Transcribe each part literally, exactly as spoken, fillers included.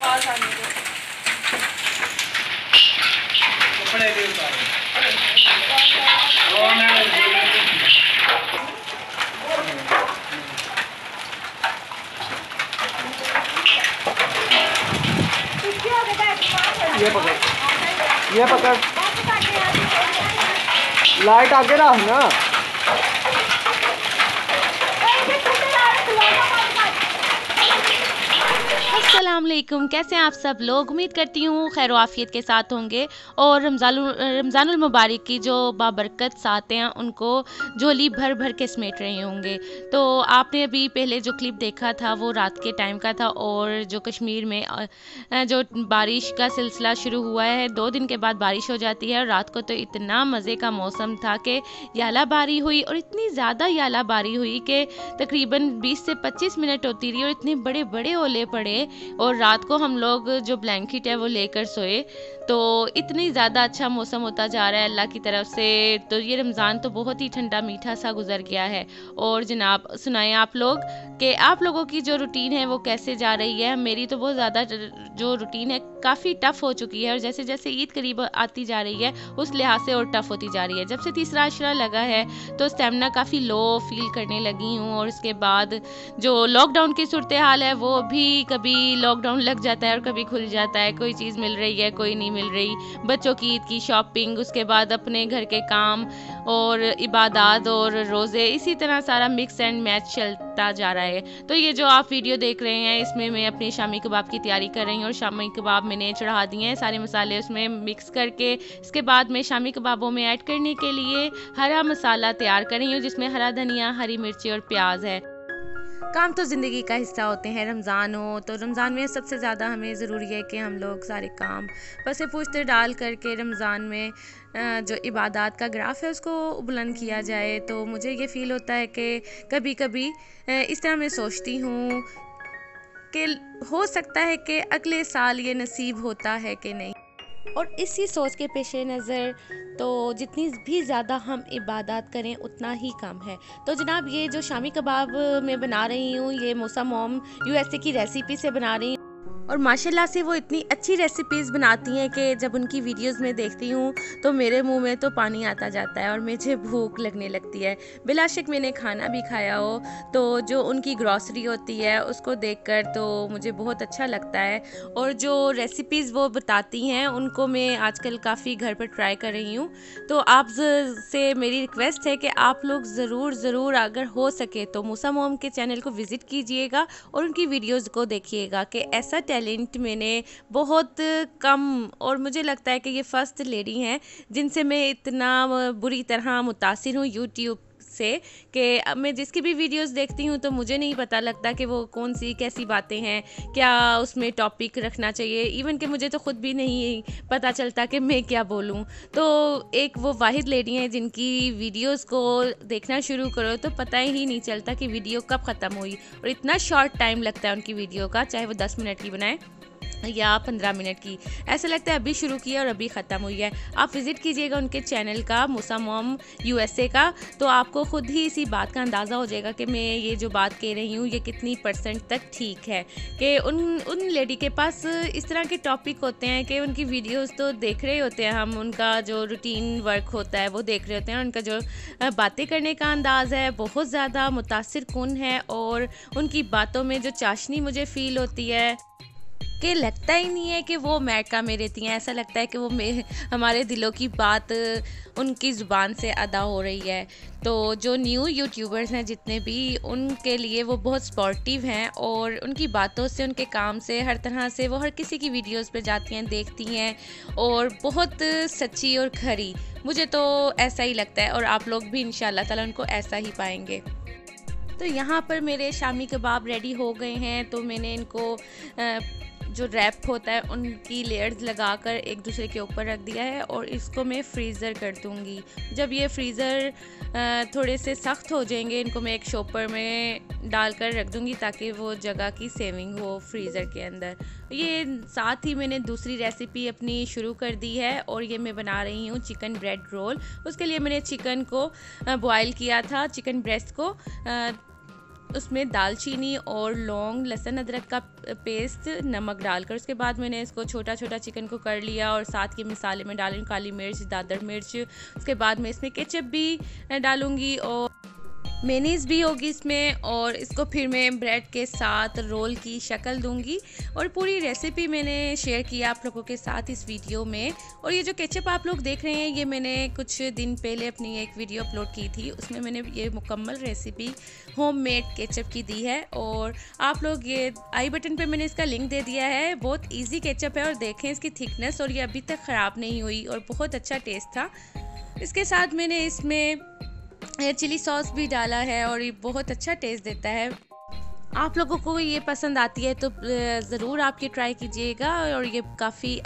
कपड़े भी उतारो। ये पकड़, ये पकड़, लाइट आगे रख ना। अस्सलामुअलैकुम, कैसे हैं आप सब लोग। उम्मीद करती हूँ खैर आफियत के साथ होंगे और रमज़ान रमज़ानुल मुबारक की जो बाबरकत सातें हैं उनको झोली भर भर के समेट रहे होंगे। तो आपने अभी पहले जो क्लिप देखा था वो रात के टाइम का था और जो कश्मीर में जो बारिश का सिलसिला शुरू हुआ है, दो दिन के बाद बारिश हो जाती है और रात को तो इतना मज़े का मौसम था कि यालाबारी हुई और इतनी ज़्यादा यालाबारी हुई कि तकरीबन बीस से पच्चीस मिनट होती रही और इतने बड़े बड़े ओले पड़े और रात को हम लोग जो ब्लैंकेट है वो लेकर सोए। तो इतनी ज़्यादा अच्छा मौसम होता जा रहा है अल्लाह की तरफ से। तो ये रमज़ान तो बहुत ही ठंडा मीठा सा गुजर गया है। और जनाब सुनाएं आप लोग कि आप लोगों की जो रूटीन है वो कैसे जा रही है। मेरी तो बहुत ज़्यादा जो रूटीन है काफ़ी टफ़ हो चुकी है और जैसे जैसे ईद करीब आती जा रही है उस लिहाज से और टफ़ होती जा रही है। जब से तीसरा अशरा लगा है तो स्टेमिना काफ़ी लो फील करने लगी हूँ और उसके बाद जो लॉकडाउन की सूरत हाल है वो भी कभी लॉकडाउन लग जाता है और कभी खुल जाता है। कोई चीज़ मिल रही है, कोई नहीं मिल रही। बच्चों की ईद की शॉपिंग, उसके बाद अपने घर के काम और इबादत और रोज़े, इसी तरह सारा मिक्स एंड मैच चलता जा रहा है। तो ये जो आप वीडियो देख रहे हैं इसमें मैं अपने शामी कबाब की तैयारी कर रही हूँ और शामी कबाब मैंने चढ़ा दिए हैं, सारे मसाले उसमें मिक्स करके। इसके बाद मैं शामी कबाबों में ऐड करने के लिए हरा मसाला तैयार कर रही हूँ जिसमें हरा धनिया, हरी मिर्ची और प्याज है। काम तो ज़िंदगी का हिस्सा होते हैं। रमज़ान हो तो रमज़ान में सबसे ज़्यादा हमें ज़रूरी है कि हम लोग सारे काम पसे पूछते डाल करके रमज़ान में जो इबादत का ग्राफ है उसको बुलंद किया जाए। तो मुझे ये फ़ील होता है कि कभी कभी इस तरह मैं सोचती हूँ कि हो सकता है कि अगले साल ये नसीब होता है कि नहीं। और इसी सोच के पेश नज़र तो जितनी भी ज़्यादा हम इबादत करें उतना ही कम है। तो जनाब ये जो शामी कबाब मैं बना रही हूँ ये मूसा मॉम यूएसए की रेसिपी से बना रही हूँ और माशाल्लाह से वो इतनी अच्छी रेसिपीज़ बनाती हैं कि जब उनकी वीडियोस में देखती हूँ तो मेरे मुंह में तो पानी आता जाता है और मुझे भूख लगने लगती है। बिलाशक मैंने खाना भी खाया हो तो जो उनकी ग्रॉसरी होती है उसको देखकर तो मुझे बहुत अच्छा लगता है। और जो रेसिपीज़ वो बताती हैं उनको मैं आजकल काफ़ी घर पर ट्राई कर रही हूँ। तो आप से मेरी रिक्वेस्ट है कि आप लोग ज़रूर ज़रूर अगर हो सके तो मूसा मॉम के चैनल को विज़िट कीजिएगा और उनकी वीडियोज़ को देखिएगा कि ऐसा टैलेंट मैंने बहुत कम, और मुझे लगता है कि ये फर्स्ट लेडी हैं जिनसे मैं इतना बुरी तरह मुतासिर हूँ यूट्यूब से कि मैं जिसकी भी वीडियोस देखती हूँ तो मुझे नहीं पता लगता कि वो कौन सी कैसी बातें हैं, क्या उसमें टॉपिक रखना चाहिए। इवन कि मुझे तो ख़ुद भी नहीं पता चलता कि मैं क्या बोलूँ। तो एक वो वाहिद लेडी हैं जिनकी वीडियोस को देखना शुरू करो तो पता ही नहीं चलता कि वीडियो कब ख़त्म हुई और इतना शॉर्ट टाइम लगता है उनकी वीडियो का, चाहे वो दस मिनट की बनाए या पंद्रह मिनट की। ऐसा लगता है अभी शुरू किया और अभी ख़त्म हुई है। आप विज़िट कीजिएगा उनके चैनल का मूसा मॉम यूएसए का, तो आपको ख़ुद ही इसी बात का अंदाज़ा हो जाएगा कि मैं ये जो बात कह रही हूँ ये कितनी परसेंट तक ठीक है। कि उन उन लेडी के पास इस तरह के टॉपिक होते हैं कि उनकी वीडियोस तो देख रहे होते हैं हम, उनका जो रूटीन वर्क होता है वो देख रहे होते हैं, उनका जो बातें करने का अंदाज़ है बहुत ज़्यादा मुतासिर कुन है और उनकी बातों में जो चाशनी मुझे फ़ील होती है कि लगता ही नहीं है कि वो अमेरिका में रहती हैं। ऐसा लगता है कि वो हमारे दिलों की बात उनकी ज़ुबान से अदा हो रही है। तो जो न्यू यूट्यूबर्स हैं जितने भी, उनके लिए वो बहुत सपोर्टिव हैं और उनकी बातों से, उनके काम से, हर तरह से वो हर किसी की वीडियोस पे जाती हैं, देखती हैं और बहुत सच्ची और खरी। मुझे तो ऐसा ही लगता है और आप लोग भी इंशाल्लाह ताला उनको ऐसा ही पाएंगे। तो यहाँ पर मेरे शामी कबाब रेडी हो गए हैं। तो मैंने इनको आ, जो रैप होता है उनकी लेयर्स लगाकर एक दूसरे के ऊपर रख दिया है और इसको मैं फ्रीज़र कर दूँगी। जब ये फ्रीज़र थोड़े से सख्त हो जाएंगे इनको मैं एक शॉपर में डालकर रख दूँगी ताकि वो जगह की सेविंग हो फ्रीज़र के अंदर। ये साथ ही मैंने दूसरी रेसिपी अपनी शुरू कर दी है और ये मैं बना रही हूँ चिकन ब्रेड रोल। उसके लिए मैंने चिकन को बॉयल किया था, चिकन ब्रेस्ट को उसमें दालचीनी और लौंग, लहसुन अदरक का पेस्ट, नमक डालकर उसके बाद मैंने इसको छोटा छोटा चिकन को कर लिया और साथ के मसाले में डालें काली मिर्च, दादर मिर्च। उसके बाद मैं इसमें केचप भी डालूँगी और मेनीज़ भी होगी इसमें, और इसको फिर मैं ब्रेड के साथ रोल की शक्ल दूंगी। और पूरी रेसिपी मैंने शेयर किया आप लोगों के साथ इस वीडियो में। और ये जो केचप आप लोग देख रहे हैं, ये मैंने कुछ दिन पहले अपनी एक वीडियो अपलोड की थी, उसमें मैंने ये मुकम्मल रेसिपी होममेड केचप की दी है। और आप लोग ये आई बटन पे मैंने इसका लिंक दे दिया है। बहुत ईजी केचप है और देखें इसकी थिकनेस, और ये अभी तक ख़राब नहीं हुई और बहुत अच्छा टेस्ट था। इसके साथ मैंने इसमें चिली सॉस भी डाला है और ये बहुत अच्छा टेस्ट देता है। आप लोगों को ये पसंद आती है तो ज़रूर आप ये ट्राई कीजिएगा। और ये काफ़ी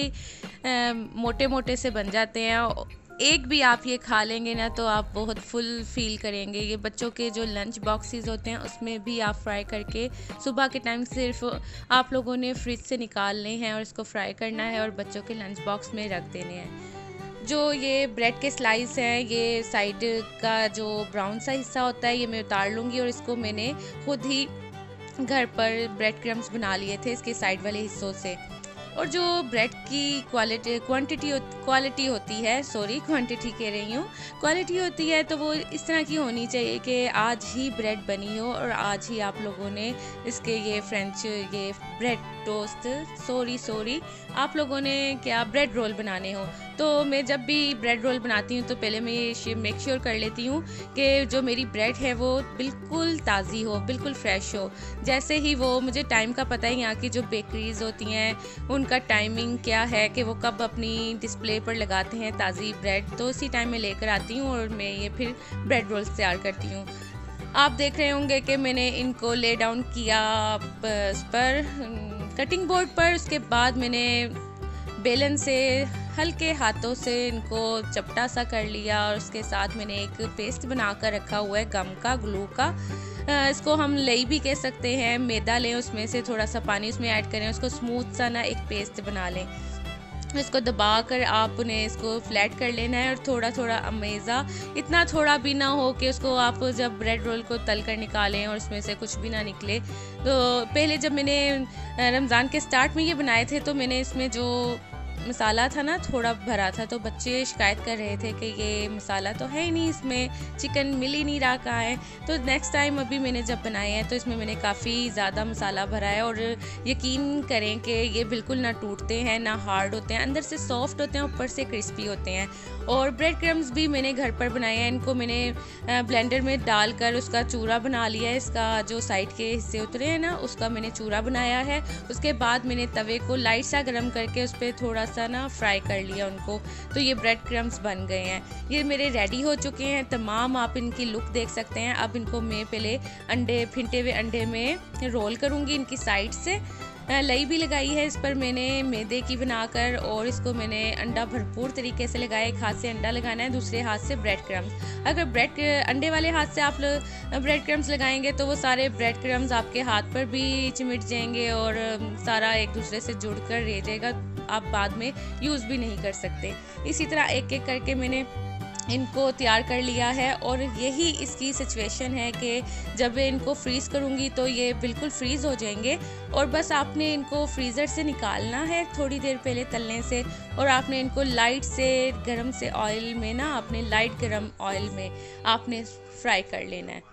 अच्छे मोटे मोटे से बन जाते हैं। एक भी आप ये खा लेंगे ना तो आप बहुत फुल फील करेंगे। ये बच्चों के जो लंच बॉक्सेस होते हैं उसमें भी आप फ्राई करके सुबह के टाइम सिर्फ आप लोगों ने फ्रिज से निकालने हैं और इसको फ्राई करना है और बच्चों के लंच बॉक्स में रख देने हैं। जो ये ब्रेड के स्लाइस हैं, ये साइड का जो ब्राउन सा हिस्सा होता है ये मैं उतार लूँगी। और इसको मैंने खुद ही घर पर ब्रेड क्रम्स बना लिए थे इसके साइड वाले हिस्सों से। और जो ब्रेड की क्वालिटी क्वांटिटी क्वालिटी होती है सॉरी क्वांटिटी कह रही हूँ क्वालिटी होती है तो वो इस तरह की होनी चाहिए कि आज ही ब्रेड बनी हो और आज ही आप लोगों ने इसके ये फ्रेंच ये ब्रेड टोस्ट सॉरी सॉरी आप लोगों ने क्या ब्रेड रोल बनाने हो। तो मैं जब भी ब्रेड रोल बनाती हूँ तो पहले मैं ये मेक श्योर कर लेती हूँ कि जो मेरी ब्रेड है वो बिल्कुल ताज़ी हो, बिल्कुल फ्रेश हो। जैसे ही वो मुझे टाइम का पता है, यहाँ की जो बेकरीज़ होती हैं उनका टाइमिंग क्या है कि वो कब अपनी डिस्प्ले पर लगाते हैं ताज़ी ब्रेड, तो उसी टाइम में लेकर आती हूँ और मैं ये फिर ब्रेड रोल्स तैयार करती हूँ। आप देख रहे होंगे कि मैंने इनको ले डाउन किया उस पर कटिंग बोर्ड पर। उसके बाद मैंने बेलन से हल्के हाथों से इनको चपटा सा कर लिया और उसके साथ मैंने एक पेस्ट बनाकर रखा हुआ है गम का, ग्लू का। इसको हम लई भी कह सकते हैं। मैदा लें, उसमें से थोड़ा सा पानी उसमें ऐड करें, उसको स्मूथ सा ना एक पेस्ट बना लें। इसको दबा कर आपने इसको फ्लैट कर लेना है और थोड़ा थोड़ा अमेज़ा, इतना थोड़ा भी ना हो कि उसको आप जब ब्रेड रोल को तल कर निकालें और उसमें से कुछ भी ना निकले। तो पहले जब मैंने रमज़ान के स्टार्ट में ये बनाए थे तो मैंने इसमें जो मसाला था ना थोड़ा भरा था, तो बच्चे शिकायत कर रहे थे कि ये मसाला तो है ही नहीं, इसमें चिकन मिल ही नहीं रहा कहाँ है। तो नेक्स्ट टाइम अभी मैंने जब बनाए हैं तो इसमें मैंने काफ़ी ज़्यादा मसाला भरा है। और यकीन करें कि ये बिल्कुल ना टूटते हैं ना हार्ड होते हैं, अंदर से सॉफ्ट होते हैं, ऊपर से क्रिस्पी होते हैं। और ब्रेड क्रम्स भी मैंने घर पर बनाए हैं। इनको मैंने ब्लेंडर में डालकर उसका चूरा बना लिया है। इसका जो साइड के हिस्से उतरे हैं ना उसका मैंने चूरा बनाया है। उसके बाद मैंने तवे को लाइट सा गर्म करके उस पर थोड़ा सा ना फ्राई कर लिया उनको, तो ये ब्रेड क्रम्स बन गए हैं। ये मेरे रेडी हो चुके हैं तमाम। आप इनकी लुक देख सकते हैं। अब इनको मैं पहले अंडे फिंटे हुए अंडे में रोल करूँगी इनकी साइड से। लई भी लगाई है इस पर मैंने मैदे की बनाकर, और इसको मैंने अंडा भरपूर तरीके से लगाया। एक हाथ से अंडा लगाना है, दूसरे हाथ से ब्रेड क्रम्स। अगर ब्रेड अंडे वाले हाथ से आप ब्रेड क्रम्स लगाएंगे तो वो सारे ब्रेड क्रम्स आपके हाथ पर भी चिमट जाएंगे और सारा एक दूसरे से जुड़कर रह जाएगा, आप बाद में यूज़ भी नहीं कर सकते। इसी तरह एक एक करके मैंने इनको तैयार कर लिया है। और यही इसकी सिचुएशन है कि जब इनको फ्रीज़ करूँगी तो ये बिल्कुल फ्रीज़ हो जाएंगे और बस आपने इनको फ्रीज़र से निकालना है थोड़ी देर पहले तलने से, और आपने इनको लाइट से गरम से ऑयल में ना आपने लाइट गरम ऑयल में आपने फ्राई कर लेना है।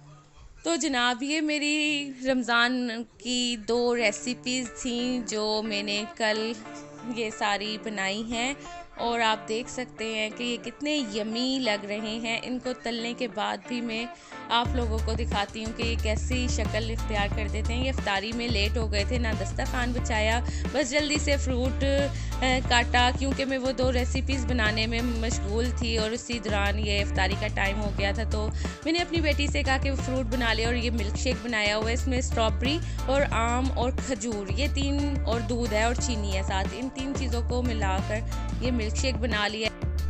तो जनाब ये मेरी रमज़ान की दो रेसिपीज़ थी जो मैंने कल ये सारी बनाई हैं, और आप देख सकते हैं कि ये कितने यमी लग रहे हैं। इनको तलने के बाद भी मैं आप लोगों को दिखाती हूँ कि ये कैसी शक्ल इख्तियार कर देते हैं। ये इफ्तारी में लेट हो गए थे, ना दस्तरखान बचाया, बस जल्दी से फ्रूट काटा क्योंकि मैं वो दो रेसिपीज़ बनाने में मशगूल थी और उसी दौरान ये इफ्तारी का टाइम हो गया था। तो मैंने अपनी बेटी से कहा कि वो फ्रूट बना ले, और ये मिल्क शेक बनाया हुआ है। इसमें स्ट्रॉबेरी और आम और खजूर, ये तीन, और दूध है और चीनी है साथ, इन तीन चीज़ों को मिलाकर ये मिल्क शेक बना लिया।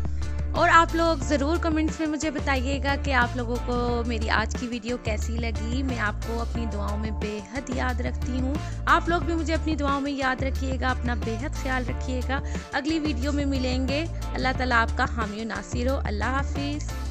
और आप लोग ज़रूर कमेंट्स में मुझे बताइएगा कि आप लोगों को मेरी आज की वीडियो कैसी लगी। मैं आपको अपनी दुआओं में बेहद याद रखती हूँ। आप लोग भी मुझे अपनी दुआओं में याद रखिएगा, अपना बेहद ख्याल रखिएगा। अगली वीडियो में मिलेंगे। अल्लाह ताला आपका हामी नासिर हो। अल्लाह हाफिज़।